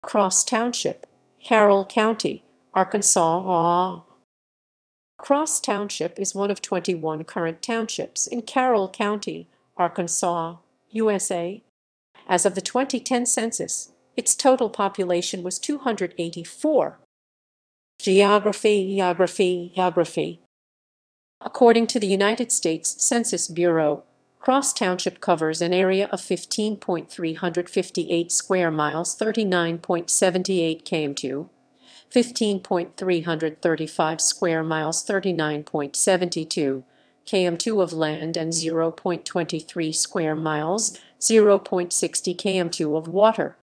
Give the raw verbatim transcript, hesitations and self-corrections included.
Cross Township, Carroll County, Arkansas. Cross Township is one of twenty-one current townships in Carroll County, Arkansas, U S A. As of the twenty ten census, its total population was two hundred eighty-four. Geography, geography, geography. According to the United States Census Bureau, Cross Township covers an area of fifteen thousand three hundred fifty-eight square miles, thirty-nine point seven eight kilometers, fifteen thousand three hundred thirty-five square miles, thirty-nine point seven two kilometers of land, and zero point two three square miles, zero point six zero kilometers of water.